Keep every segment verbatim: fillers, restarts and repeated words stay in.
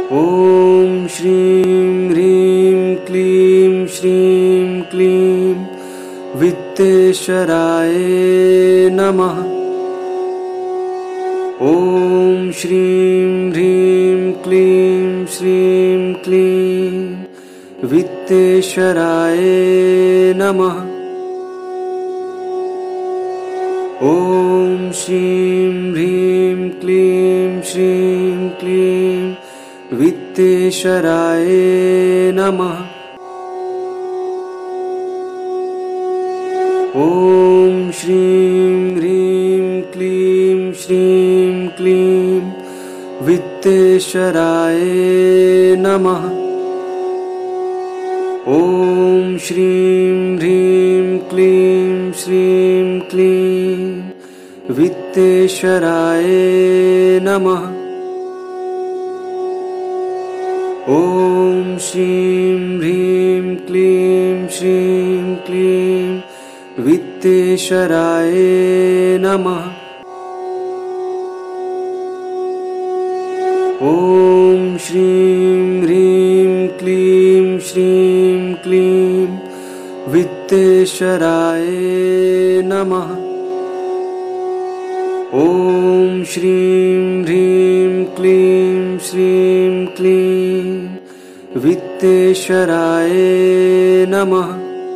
ॐ श्रीं ह्रीं क्लीं श्रीं क्लीं वित्तेश्वराय नमः। ॐ श्रीं ह्रीं क्लीं श्रीं क्लीं वित्तेश्वराय नमः। ॐ श्रीं ह्रीं क्लीं श्रीं क्लीं वित्तेश्वराय नमः। ॐ श्रीं ह्रीं क्लीं श्रीं क्लीं वित्तेश्वराय नमः। ॐ श्रीं ह्रीं क्लीं श्रीं क्लीं वित्तेश्वराय नमः। ॐ श्रीं ह्रीं क्लीं श्रीं क्लीं वित्तेश्वराय नमः। ॐ श्रीं ह्रीं क्लीं श्रीं क्लीं वित्तेश्वराय नमः। ॐ श्रीं ह्रीं क्लीं श्रीं क्लीं वित्तेश्वराय नमः।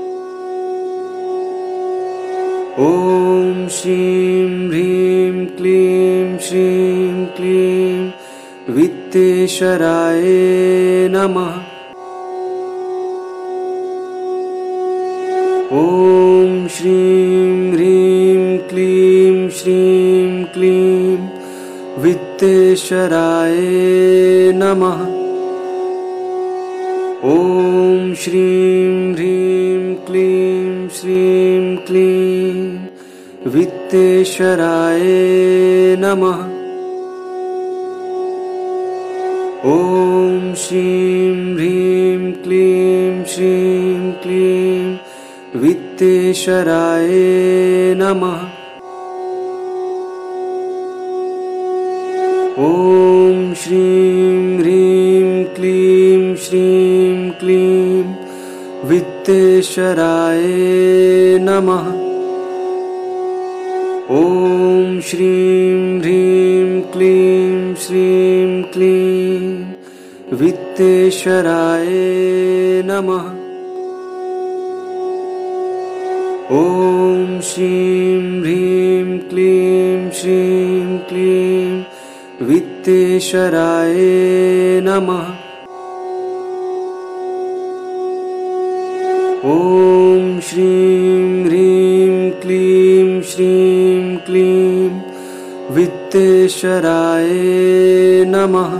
ॐ श्रीं ह्रीं क्लीं श्रीं क्लीं वित्तेश्वराय नमः। ॐ श्रीं ह्रीं क्लीं श्रीं क्लीं वित्तेश्वराय नमः। ॐ श्रीं ह्रीं क्लीं श्रीं क्लीं वित्तेश्वराय नमः। ॐ श्रीं ह्रीं क्लीं श्रीं क्लीं वित्तेश्वराय नमः। ॐ श्रीं ह्रीं क्लीं श्रीं क्लीं वित्तेश्वराय नमः। ॐ श्रीं ह्रीं क्लीं श्रीं क्लीं वित्तेश्वराय नमः। ॐ श्रीं ह्रीं क्लीं श्रीं क्लीं वित्तेश्वराय नमः। ॐ श्रीं ह्रीं क्लीं श्रीं क्लीं वित्तेश्वराय नमः।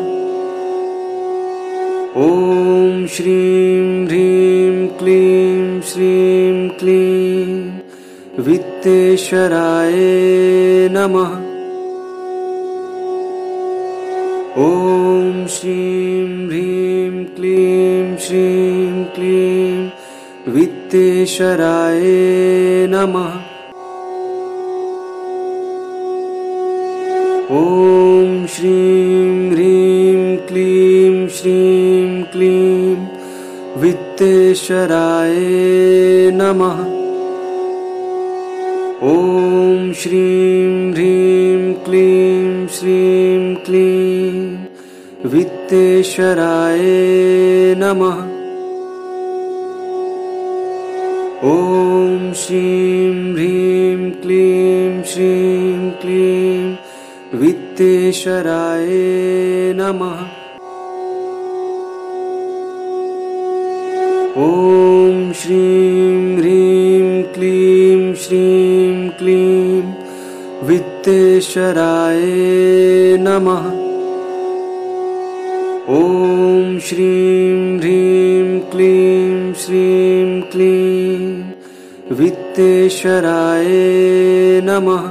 ॐ श्रीं ह्रीं क्लीं श्रीं क्लीं वित्तेश्वराय नमः। ॐ श्रीं ह्रीं क्लीं श्रीं क्लीं वित्तेश्वराय नमः। ॐ श्रीं ह्रीं क्लीं श्रीं क्लीं वित्तेश्वराय नमः। ॐ श्रीं ह्रीं क्लीं श्रीं क्लीं वित्तेश्वराय नमः। ॐ श्रीं ह्रीं क्लीं श्रीं क्लीं वित्तेश्वराय नमः। ॐ श्रीं ह्रीं क्लीं श्रीं क्लीं वित्तेश्वराय नमः। ॐ श्रीं ह्रीं क्लीं श्रीं क्लीं वित्तेश्वराय नमः।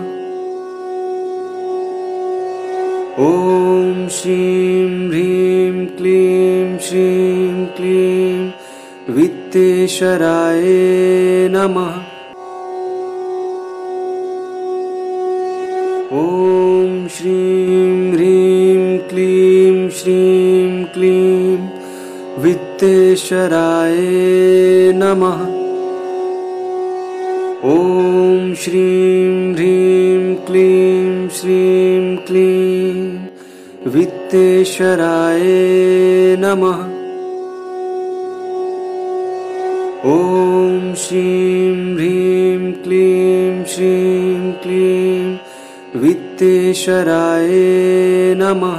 ॐ श्रीं ह्रीं क्लीं श्रीं क्लीं वित्तेश्वराय नमः। ॐ श्रीं ह्रीं क्लीं श्रीं क्लीं वित्तेश्वराय नमः। ॐ श्रीं ह्रीं क्लीं श्रीं क्लीं वित्तेश्वराय नमः। ॐ श्रीं ह्रीं क्लीं श्रीं क्लीं वित्तेश्वराय नमः।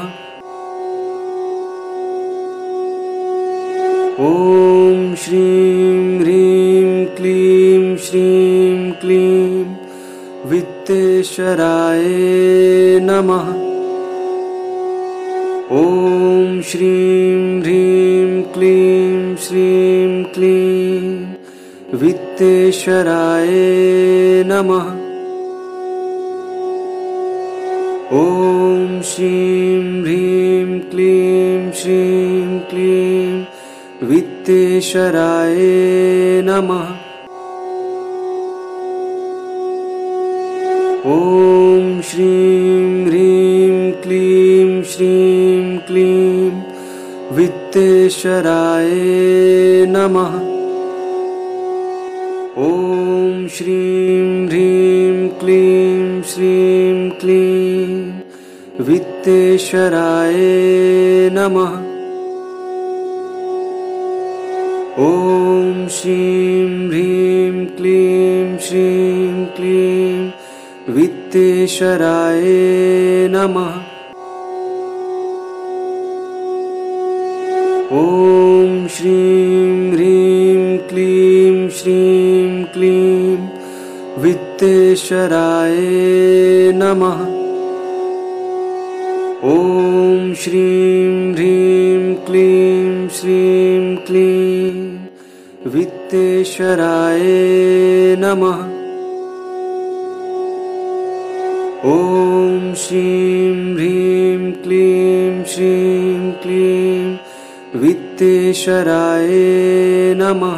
ॐ श्रीं ह्रीं क्लीं श्रीं क्लीं वित्तेश्वराय नमः। ॐ श्रीं ह्रीं क्लीं श्रीं क्लीं वित्तेश्वराय नमः। ॐ श्रीं ह्रीं क्लीं श्रीं क्लीं वित्तेश्वराय नमः। ॐ श्रीं ह्रीं क्लीं श्रीं क्लीं वित्तेश्वराय नमः। ॐ श्रीं ह्रीं क्लीं श्रीं क्लीं वित्तेश्वराय नमः। ॐ श्रीं ह्रीं क्लीं श्रीं क्लीं वित्तेश्वराय नमः। ॐ श्रीं ह्रीं क्लीं श्रीं क्लीं वित्तेश्वराय नमः। ॐ श्रीं ह्रीं क्लीं श्रीं क्लीं वित्तेश्वराय नमः। ॐ श्रीं ह्रीं क्लीं श्रीं क्लीं वित्तेश्वराय नमः।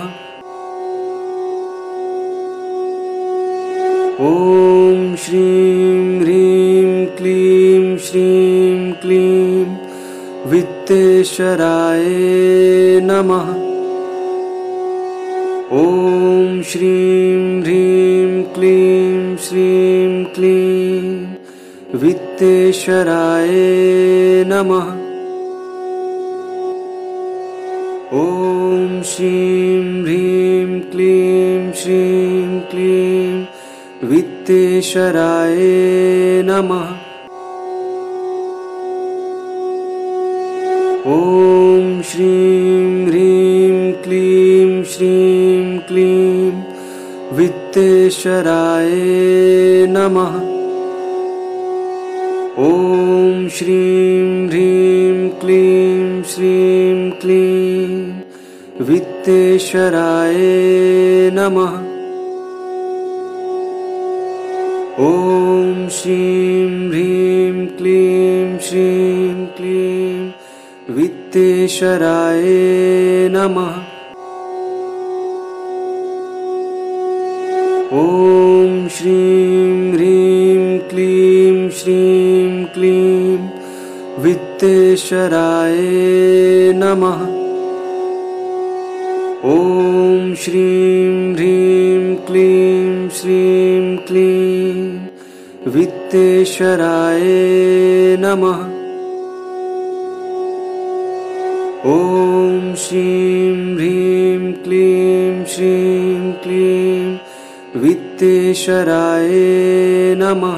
ॐ श्रीं ह्रीं क्लीं श्रीं क्लीं वित्तेश्वराय नमः। ॐ श्रीं ह्रीं क्लीं श्रीं क्लीं वित्तेश्वराय नमः। ॐ श्रीं ह्रीं क्लीं श्रीं क्लीं वित्तेश्वराय नमः। ॐ श्रीं ह्रीं क्लीं श्रीं क्लीं वित्तेश्वराय नमः। ॐ श्रीं ह्रीं क्लीं श्रीं क्लीं वित्तेश्वराय नमः। ॐ श्रीं ह्रीं क्लीं श्रीं क्लीं वित्तेश्वराय नमः। ॐ श्रीं ह्रीं क्लीं श्रीं क्लीं वित्तेश्वराय नमः। ॐ श्रीं ह्रीं क्लीं श्रीं क्लीं वित्तेश्वराय नमः। ॐ श्रीं ह्रीं क्लीं श्रीं क्लीं वित्तेश्वराय नमः।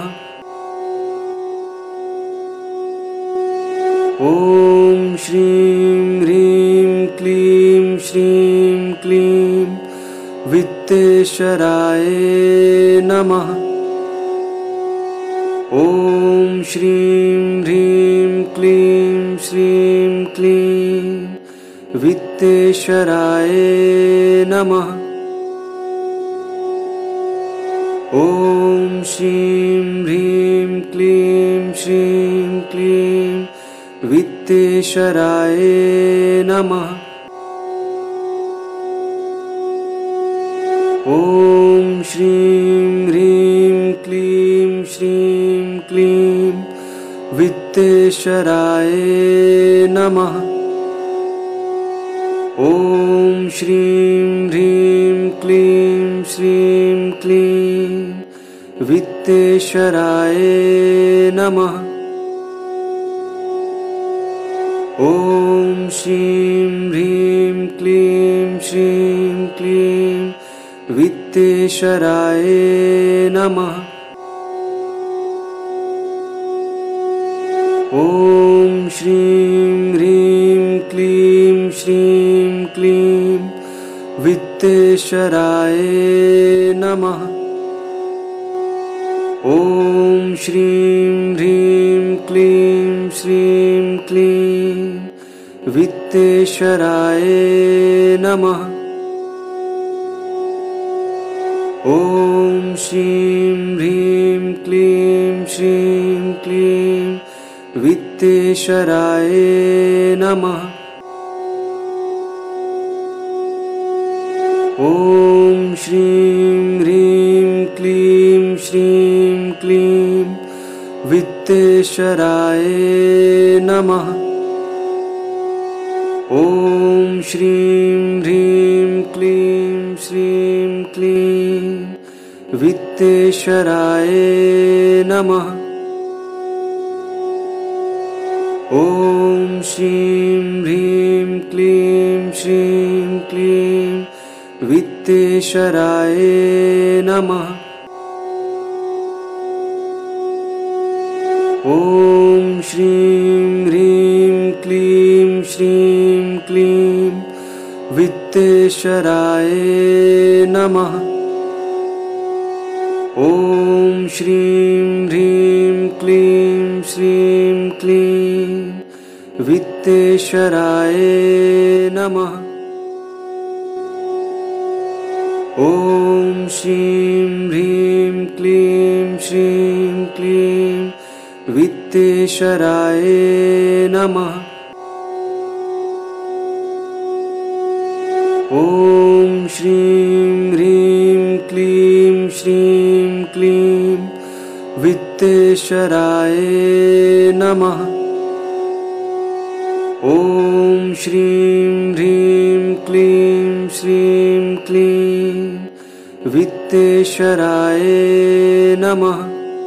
ॐ श्रीं ह्रीं क्लीं श्रीं क्लीं वित्तेश्वराय नमः। ॐ श्रीं ह्रीं क्लीं श्रीं क्लीं वित्तेश्वराय नमः। ॐ श्रीं ह्रीं क्लीं श्रीं क्लीं वित्तेश्वराय नमः। ॐ श्रीं ह्रीं क्लीं श्रीं क्लीं वित्तेश्वराय नमः। ॐ श्रीं ह्रीं क्लीं श्रीं क्लीं वित्तेश्वराय नमः। ॐ श्रीं ह्रीं क्लीं श्रीं क्लीं वित्तेश्वराय नमः। ॐ श्रीं ह्रीं क्लीं श्रीं क्लीं वित्तेश्वराय नमः। ॐ श्रीं ह्रीं क्लीं श्रीं क्लीं वित्तेश्वराय नमः। ॐ श्रीं ह्रीं क्लीं श्रीं क्लीं वित्तेश्वराय नमः। ॐ श्रीं ह्रीं क्लीं श्रीं क्लीं वित्तेश्वराय नमः। ॐ श्रीं ह्रीं क्लीं श्रीं क्लीं वित्तेश्वराय नमः। ॐ श्रीं ह्रीं क्लीं श्रीं क्लीं वित्तेश्वराय नमः। ॐ श्रीं ह्रीं क्लीं श्रीं क्लीं वित्तेश्वराय नमः। ॐ श्रीं ह्रीं क्लीं श्रीं क्लीं वित्तेश्वराय नमः। ॐ श्रीं ह्रीं क्लीं श्रीं क्लीं वित्तेश्वराय नमः। ॐ श्रीं ह्रीं क्लीं श्रीं क्लीं वित्तेश्वराय नमः। ॐ श्रीं ह्रीं क्लीं श्रीं क्लीं वित्तेश्वराय नमः।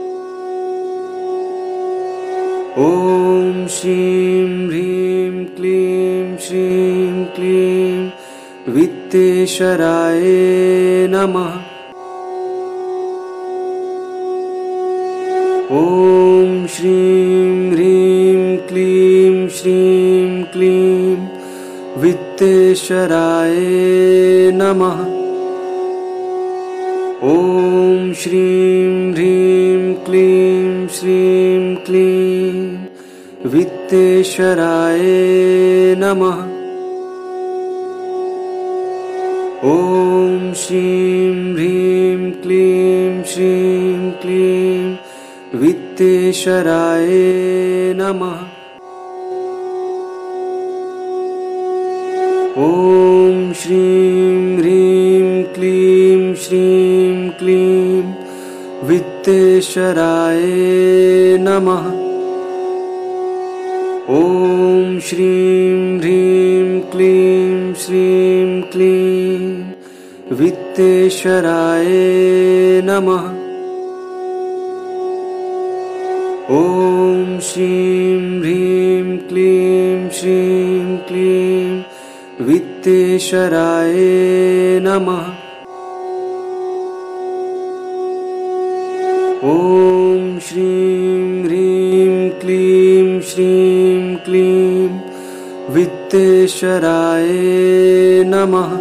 ॐ श्रीं ह्रीं क्लीं श्रीं क्लीं वित्तेश्वराय नमः। ॐ श्रीं ह्रीं क्लीं श्रीं क्लीं वित्तेश्वराय नमः। ॐ श्रीं ह्रीं क्लीं श्रीं क्लीं वित्तेश्वराय नमः। ॐ श्रीं ह्रीं क्लीं श्रीं क्लीं वित्तेश्वराय नमः। ॐ श्रीं ह्रीं क्लीं श्रीं क्लीं वित्तेश्वराय नमः। ॐ श्रीं ह्रीं क्लीं श्रीं क्लीं वित्तेश्वराय नमः। ॐ श्रीं ह्रीं क्लीं श्रीं क्लीं वित्तेश्वराय नमः। ॐ श्रीं ह्रीं क्लीं श्रीं क्लीं वित्तेश्वराय नमः।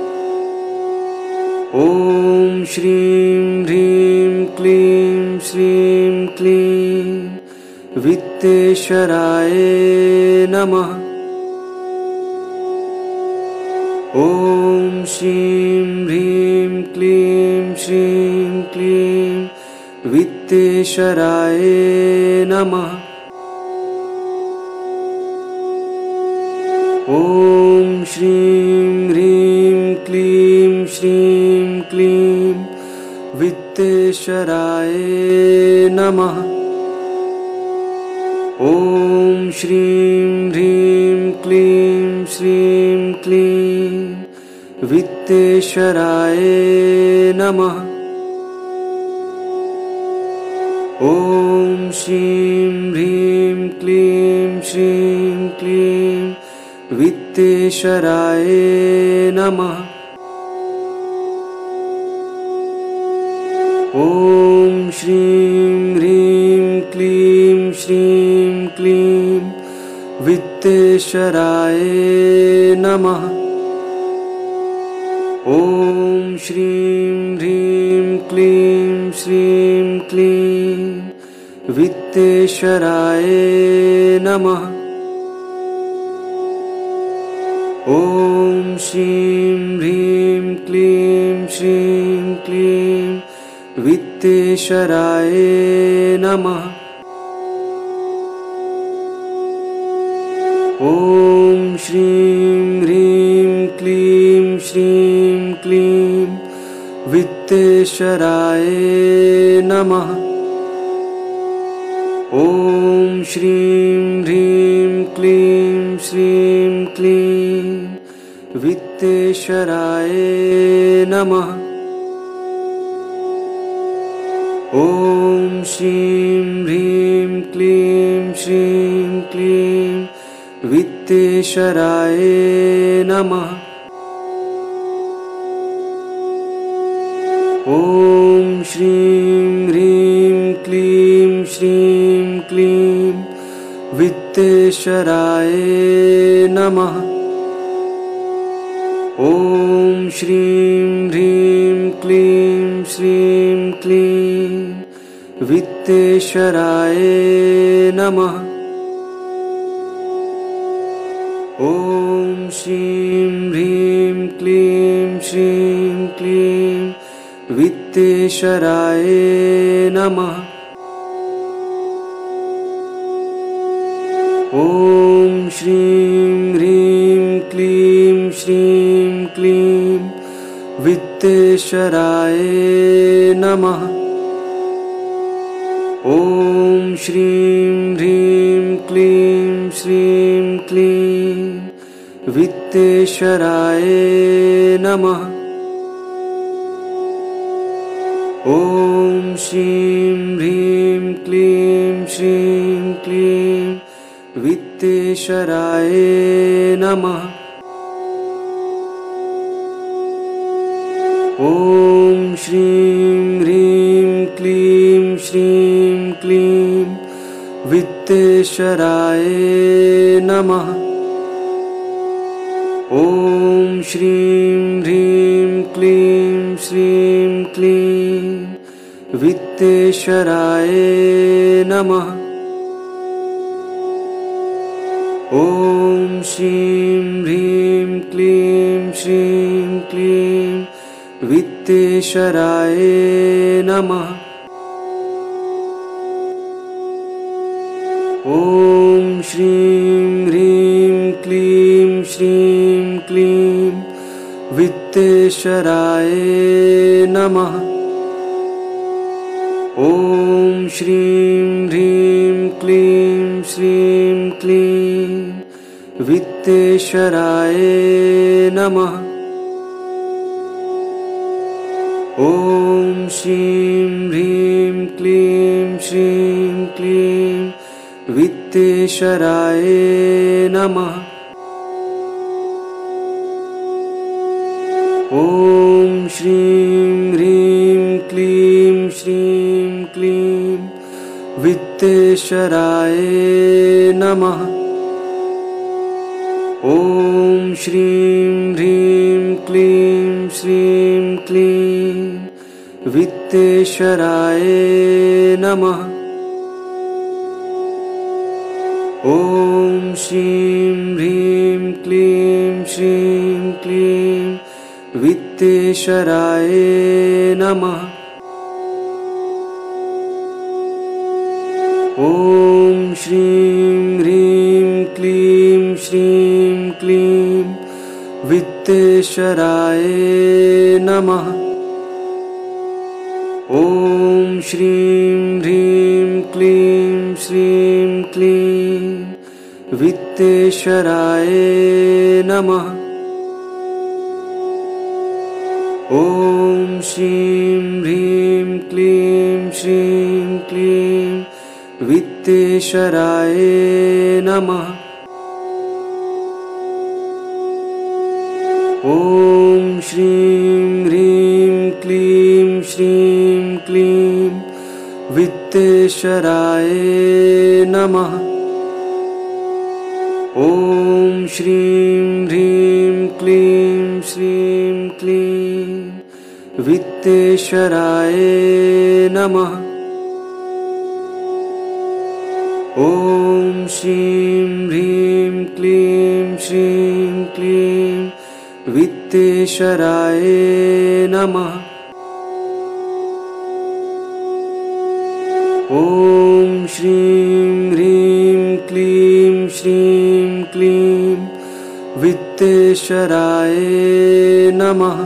ॐ श्रीं ह्रीं क्लीं श्रीं क्लीं वित्तेश्वराय नमः। ॐ श्रीं ह्रीं क्लीं श्रीं क्लीं वित्तेश्वराय नमः। ॐ श्रीं ह्रीं क्लीं श्रीं क्लीं वित्तेश्वराय नमः। ॐ श्रीं ह्रीं क्लीं श्रीं क्लीं वित्तेश्वराय नमः। ॐ श्रीं ह्रीं क्लीं श्रीं क्लीं वित्तेश्वराय नमः। ॐ श्रीं ह्रीं क्लीं श्रीं क्लीं वित्तेश्वराय नमः। ॐ श्रीं ह्रीं क्लीं श्रीं क्लीं वित्तेश्वराय नमः। ॐ श्रीं ह्रीं क्लीं श्रीं क्लीं वित्तेश्वराय नमः। ॐ श्रीं ह्रीं क्लीं श्रीं क्लीं वित्तेश्वराय नमः। ॐ श्रीं ह्रीं क्लीं श्रीं क्लीं वित्तेश्वराय नमः। ॐ श्रीं ह्रीं क्लीं श्रीं क्लीं वित्तेश्वराय नमः। ॐ श्रीं ह्रीं क्लीं श्रीं क्लीं वित्तेश्वराय नमः। ॐ श्रीं ह्रीं क्लीं श्रीं क्लीं वित्तेश्वराय नमः। ॐ श्रीं ह्रीं क्लीं श्रीं क्लीं वित्तेश्वराय नमः। ॐ श्रीं ह्रीं क्लीं श्रीं क्लीं वित्तेश्वराय नमः। ॐ श्रीं ह्रीं क्लीं श्रीं क्लीं वित्तेश्वराय नमः। ॐ श्रीं ह्रीं क्लीं श्रीं क्लीं वित्तेश्वराय नमः। ॐ श्रीं ह्रीं क्लीं श्रीं क्लीं वित्तेश्वराय नमः। ॐ श्रीं ह्रीं क्लीं श्रीं क्लीं वित्तेश्वराय नमः। ॐ श्रीं ह्रीं क्लीं श्रीं क्लीं वित्तेश्वराय नमः। ॐ श्रीं ह्रीं क्लीं श्रीं क्लीं वित्तेश्वराय नमः। ॐ श्रीं ह्रीं क्लीं श्रीं क्लीं वित्तेश्वराय नमः। ॐ श्रीं ह्रीं क्लीं श्रीं क्लीं वित्तेश्वराय नमः। ॐ श्रीं ह्रीं क्लीं श्रीं क्लीं वित्तेश्वराय नमः। ॐ श्रीं ह्रीं क्लीं श्रीं क्लीं वित्तेश्वराय नमः। ॐ श्रीं ह्रीं क्लीं श्रीं क्लीं वित्तेश्वराय नमः। ॐ श्रीं ह्रीं क्लीं श्रीं क्लीं वित्तेश्वराय नमः। ॐ श्रीं ह्रीं क्लीं श्रीं क्लीं वित्तेश्वराय नमः। ॐ श्रीं ह्रीं क्लीं श्रीं क्लीं वित्तेश्वराय नमः। ॐ श्रीं ह्रीं क्लीं श्रीं क्लीं वित्तेश्वराय नमः। ॐ श्रीं ह्रीं क्लीं श्रीं क्लीं वित्तेश्वराय नमः। ॐ श्रीं ह्रीं क्लीं श्रीं क्लीं वित्तेश्वराय नमः। ॐ श्रीं ह्रीं क्लीं श्रीं क्लीं वित्तेश्वराय नमः।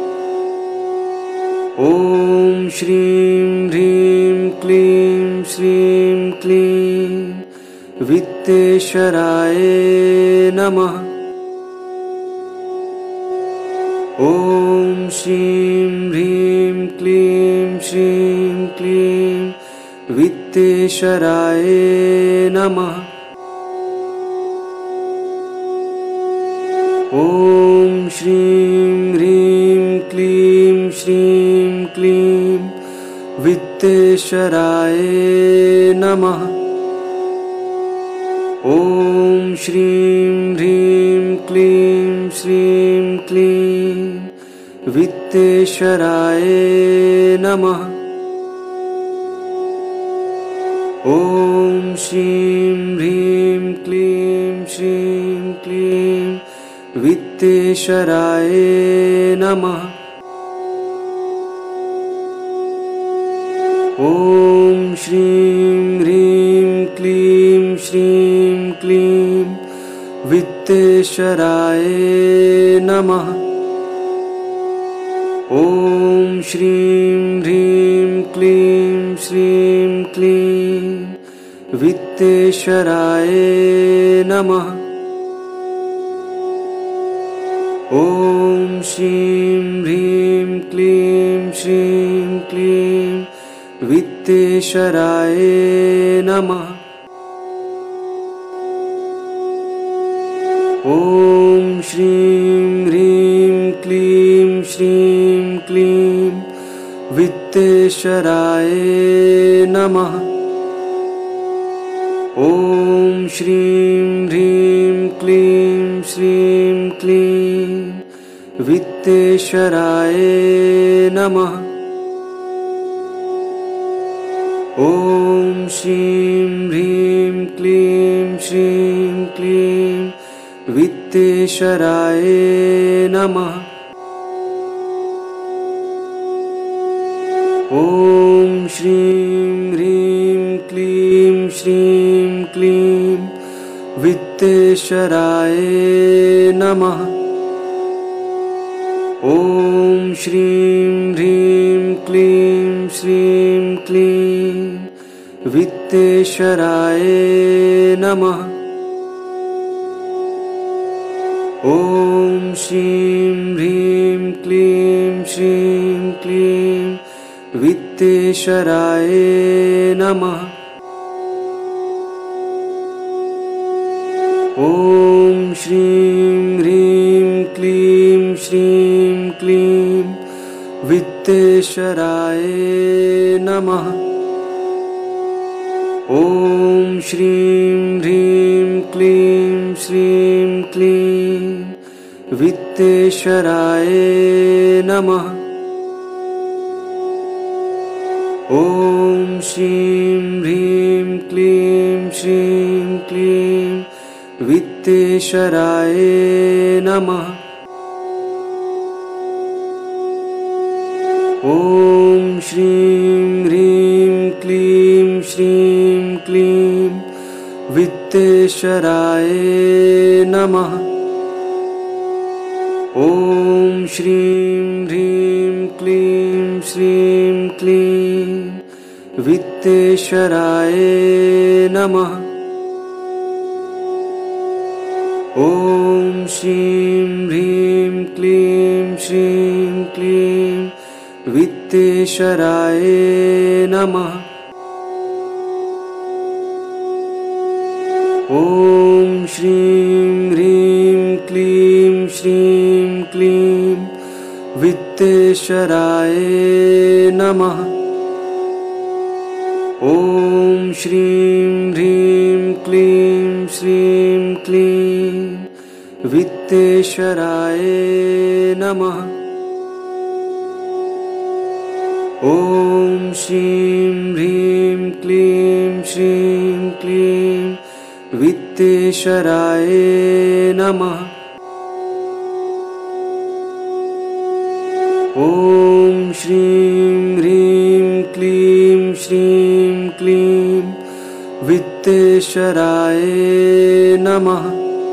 ॐ श्रीं ह्रीं क्लीं श्रीं क्लीं वित्तेश्वराय नमः। ॐ श्रीं ह्रीं क्लीं श्रीं क्लीं वित्तेश्वराय नमः। ॐ श्रीं ह्रीं क्लीं श्रीं क्लीं वित्तेश्वराय नमः। ॐ श्रीं ह्रीं क्लीं श्रीं क्लीं वित्तेश्वराय नमः। ॐ श्रीं ह्रीं क्लीं श्रीं क्लीं वित्तेश्वराय नमः। ॐ श्रीं ह्रीं क्लीं श्रीं क्लीं वित्तेश्वराय नमः। ॐ श्रीं ह्रीं क्लीं श्रीं क्लीं वित्तेश्वराय नमः। ॐ श्रीं ह्रीं क्लीं श्रीं क्लीं वित्तेश्वराय नमः। ॐ श्रीं ह्रीं क्लीं श्रीं क्लीं वित्तेश्वराय नमः। ॐ श्रीं ह्रीं क्लीं श्रीं क्लीं वित्तेश्वराय नमः। ॐ श्रीं ह्रीं क्लीं श्रीं क्लीं वित्तेश्वराय नमः। ॐ श्रीं ह्रीं क्लीं श्रीं क्लीं वित्तेश्वराय नमः। ॐ श्रीं ह्रीं क्लीं श्रीं क्लीं वित्तेश्वराय नमः। ॐ श्रीं ह्रीं क्लीं श्रीं क्लीं वित्तेश्वराय नमः। ॐ श्रीं ह्रीं क्लीं श्रीं क्लीं वित्तेश्वराय नमः। ॐ श्रीं ह्रीं क्लीं श्रीं क्लीं वित्तेश्वराय नमः। ॐ श्रीं ह्रीं क्लीं श्रीं क्लीं वित्तेश्वराय नमः। ॐ श्रीं ह्रीं क्लीं श्रीं क्लीं वित्तेश्वराय नमः। ॐ श्रीं ह्रीं क्लीं श्रीं क्लीं वित्तेश्वराय नमः। ॐ श्रीं ह्रीं क्लीं श्रीं क्लीं वित्तेश्वराय नमः। ॐ श्रीं ह्रीं क्लीं श्रीं क्लीं वित्तेश्वराय नमः। ॐ श्रीं ह्रीं क्लीं श्रीं क्लीं वित्तेश्वराय नमः। ॐ श्रीं ह्रीं क्लीं श्रीं क्लीं वित्तेश्वराय नमः। ॐ श्रीं ह्रीं क्लीं श्रीं क्लीं वित्तेश्वराय नमः।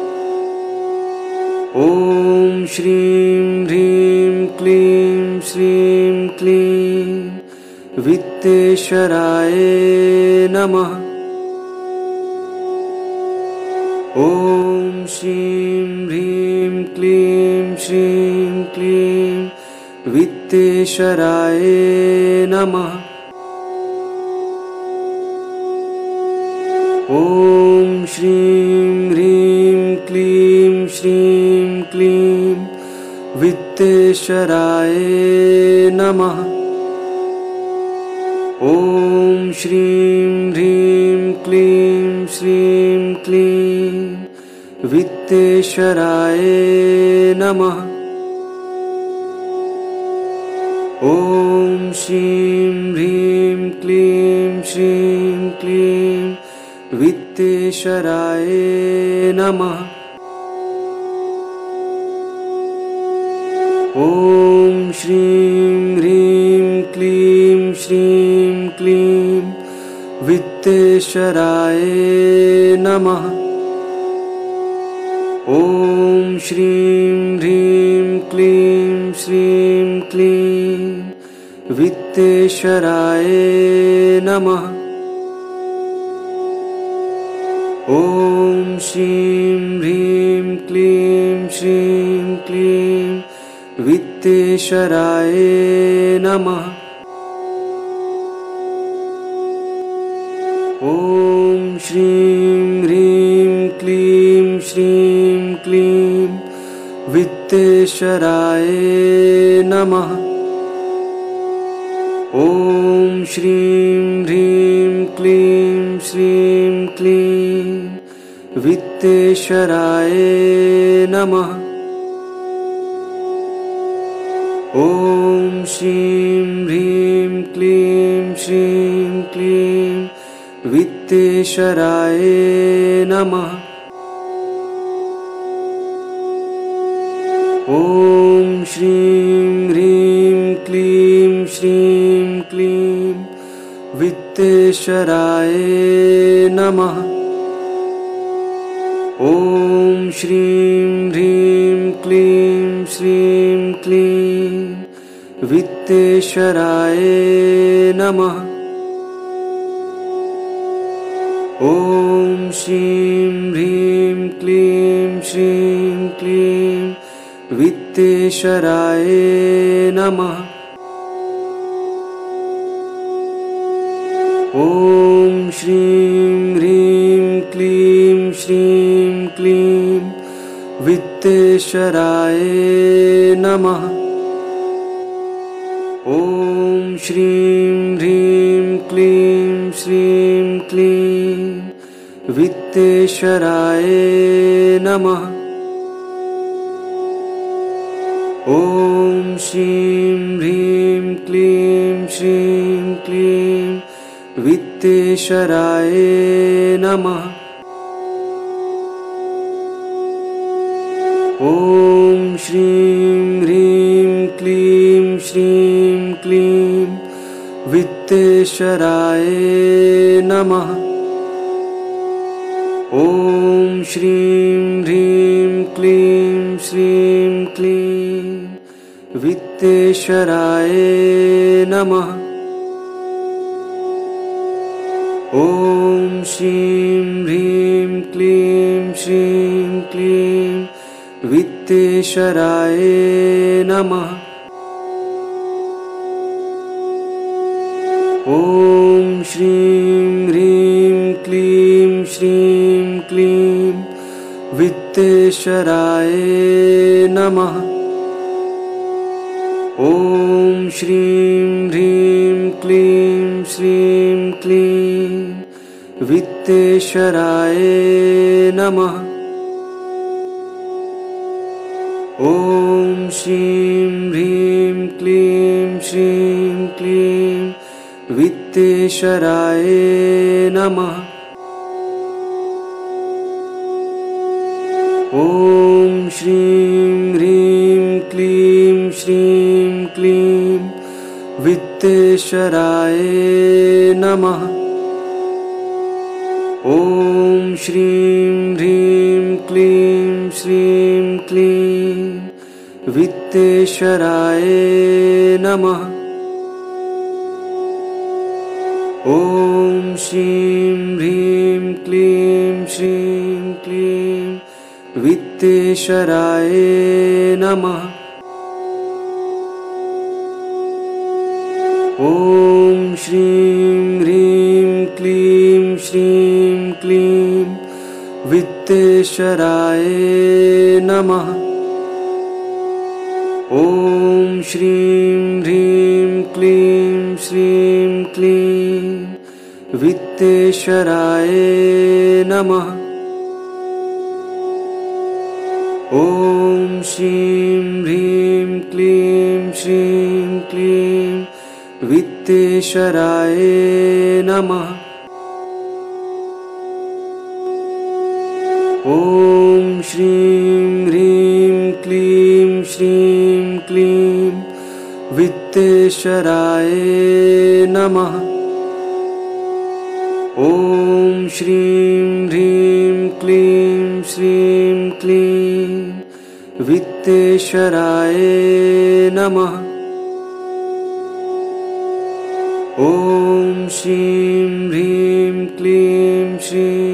ॐ श्रीं ह्रीं क्लीं श्रीं क्लीं वित्तेश्वराय नमः। ॐ श्रीं ह्रीं क्लीं श्रीं क्लीं वित्तेश्वराय नमः। ॐ श्रीं ह्रीं क्लीं श्रीं क्लीं वित्तेश्वराय नमः। ॐ श्रीं ह्रीं क्लीं श्रीं क्लीं वित्तेश्वराय नमः। ॐ श्रीं ह्रीं क्लीं श्रीं क्लीं वित्तेश्वराय नमः। ॐ श्रीं ह्रीं क्लीं श्रीं क्लीं वित्तेश्वराय नमः। ॐ श्रीं ह्रीं क्लीं श्रीं क्लीं वित्तेश्वराय नमः। ॐ श्रीं ह्रीं क्लीं श्रीं क्लीं वित्तेश्वराय नमः। ॐ श्रीं ह्रीं क्लीं श्रीं क्लीं वित्तेश्वराय नमः। ॐ श्रीं ह्रीं क्लीं श्रीं क्लीं वित्तेश्वराय नमः। ॐ श्रीं ह्रीं क्लीं श्रीं क्लीं वित्तेश्वराय नमः। ॐ श्रीं ह्रीं क्लीं श्रीं क्लीं वित्तेश्वराय नमः। ॐ श्रीं ह्रीं क्लीं श्रीं क्लीं वित्तेश्वराय नमः। ॐ श्रीं ह्रीं क्लीं श्रीं क्लीं वित्तेश्वराय नमः। ॐ श्रीं ह्रीं क्लीं श्रीं क्लीं वित्तेश्वराय नमः। ॐ श्रीं ह्रीं क्लीं श्रीं क्लीं वित्तेश्वराय नमः। ॐ श्रीं ह्रीं क्लीं श्रीं क्लीं वित्तेश्वराय नमः। ॐ श्रीं ह्रीं क्लीं श्रीं क्लीं वित्तेश्वराय नमः। ॐ श्रीं ह्रीं क्लीं श्रीं क्लीं वित्तेश्वराय नमः। ॐ श्रीं ह्रीं क्लीं श्रीं क्लीं वित्तेश्वराय नमः। ॐ श्रीं ह्रीं क्लीं श्रीं क्लीं वित्तेश्वराय नमः। ॐ श्रीं ह्रीं क्लीं श्रीं क्लीं वित्तेश्वराय नमः। ॐ श्रीं ह्रीं क्लीं श्रीं क्लीं वित्तेश्वराय नमः। ॐ श्रीं ह्रीं क्लीं श्रीं क्लीं वित्तेश्वराय नमः। ॐ श्रीं ह्रीं क्लीं श्रीं क्लीं वित्तेश्वराय नमः। ॐ श्रीं ह्रीं क्लीं श्रीं क्लीं वित्तेश्वराय नमः। ॐ श्रीं ह्रीं क्लीं श्रीं क्लीं वित्तेश्वराय नमः। ॐ श्रीं ह्रीं क्लीं श्रीं क्लीं वित्तेश्वराय नमः। ॐ श्रीं ह्रीं क्लीं श्रीं क्लीं वित्तेश्वराय नमः। ॐ श्रीं ह्रीं क्लीं श्रीं क्लीं वित्तेश्वराय नमः। ॐ श्रीं ह्रीं क्लीं श्रीं क्लीं वित्तेश्वराय नमः। ॐ श्रीं ह्रीं क्लीं श्रीं